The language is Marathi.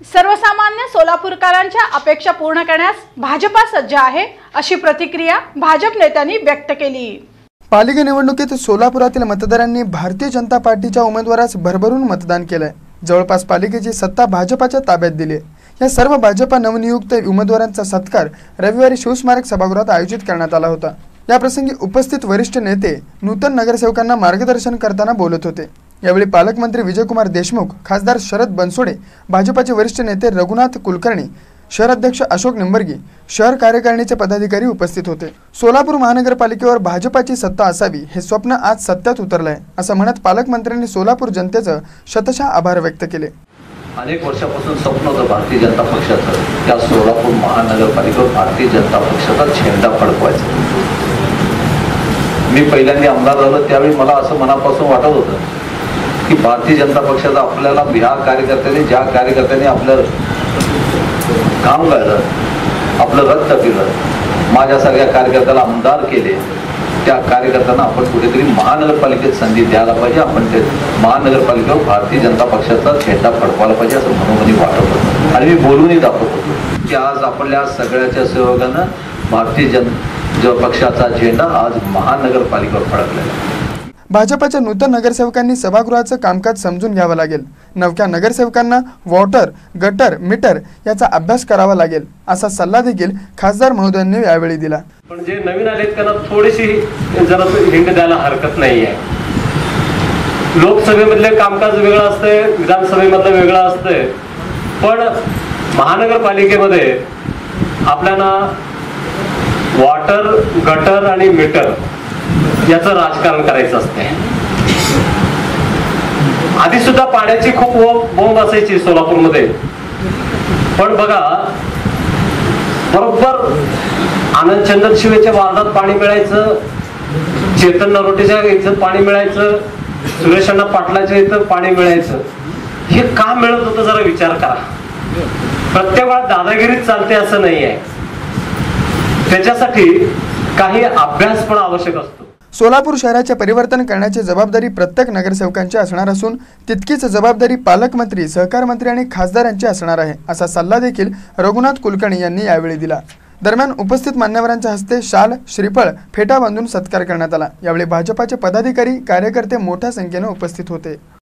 सर्वसामान्य सोलापूरकरांच्या अपेक्षा पूर्ण करण्यास भाजपा सज्ज आहे, अशी प्रतिक्रिया भाजप नेत्यांनी व्यक्त केली। पालिका निवडणुकीत सोलापुरातील मतदारांनी भारतीय जनता पार्टीच्या उमेदवारास भरभरून मतदान केलंय। जवळपास पालिकेची सत्ता भाजपाच्या ताब्यात दिली आहे। या सर्व भाजपा नवनियुक्त उमेदवारांचा सत्कार रविवारी शिवस्मारक सभागृहात आयोजित करण्यात आला होता। या प्रसंगी उपस्थित वरिष्ठ नेते नूतन नगरसेवकांना मार्गदर्शन करताना बोलत होते। यावेळी पालकमंत्री विजयकुमार देशमुख, खासदार शरद बनसोडे, भाजपाचे वरिष्ठ नेते रघुनाथ कुलकर्णी, शहर अध्यक्ष अशोक निंबर्गी, शहर कार्यकारिणीचे पदाधिकारी उपस्थित होते। सोलापूर महानगरपालिकेवर भाजपाची सत्ता असावी हे स्वप्न आज सत्यात उतरले आहे, असं म्हणत पालकमंत्र्यांनी सोलापूर जनतेचं शतशः आभार व्यक्त केले। अनेक वर्षापासून स्वप्न होतं भारतीय जनता पक्षाचं, त्या सोलापूर महानगरपालिकेवर भारतीय जनता पक्षाचा झेंडा फडकवायचा। मी पहिल्यांदा आमदार झालो त्यावेळी मला असं मनापासून वाटत होतं की भारतीय जनता पक्षाचा आपल्याला ज्या कार्यकर्त्यांनी आपलं काम केलं, आपलं रक्त पिलं, माझ्या सगळ्या कार्यकर्त्याला आमदार केले, त्या कार्यकर्त्यांना आपण कुठेतरी महानगरपालिकेत संधी द्यायला पाहिजे। आपण ते महानगरपालिकेवर भारतीय जनता पक्षाचा झेंडा फडकवायला पाहिजे असं मनोमनी वाटत होतं आणि मी बोलूनही दाखवत होतो की आज आपल्या सगळ्याच्या सहयोगानं भारतीय जनता पक्षाचा झेंडा आज महानगरपालिकेवर फडकलेला आहे। भाजपाच्या नूतन नगरसेवकांनी सभागृहाचं कामकाज समजून घ्यावं लागेल। नवख्या नगरसेवकांना वॉटर, गटर, मीटर याचा अभ्यास करावा लागेल, असा सल्ला देखील खासदार महोदयांनी यावेळी दिला। पण जे नवीन आलेत त्यांना थोडीशी जरा हिंट द्यायला हरकत नाही आहे। लोकसभेमधले कामकाज वेगळं असतंय, विधानसभेमधलं वेगळं असतंय, पण महानगरपालिकेमध्ये आपल्याला वॉटर, गटर आणि मीटर याचं राजकारण करायचं असते। आधी सुद्धा पाण्याची खूप बोंब असायची सोलापूरमध्ये, पण बघा बरोबर आनंद चंदन शिवेच्या वार्डात पाणी मिळायचं, चेतन नरोटेच्या इथं पाणी मिळायचं, सुरेश अण्णा पाटलाच्या इथं पाणी मिळायचं। हे का मिळत होतं जरा विचार करा। प्रत्येक वेळा दादागिरीच चालते असं नाही आहे, त्याच्यासाठी काही अभ्यास पण आवश्यक असतो। सोलापूर शहराचे परिवर्तन करण्याची जबाबदारी प्रत्येक नगरसेवकांची असणार असून तितकीच जबाबदारी पालकमंत्री, सहकार मंत्री आणि खासदारांची असणार आहे, असा सल्ला देखील रघुनाथ कुलकर्णी यांनी यावेळी दिला। दरम्यान उपस्थित मान्यवरांच्या हस्ते शाल, श्रीफळ, फेटा बांधून सत्कार करण्यात आला। यावेळी भाजपाचे पदाधिकारी, कार्यकर्ते मोठ्या संख्येने उपस्थित होते।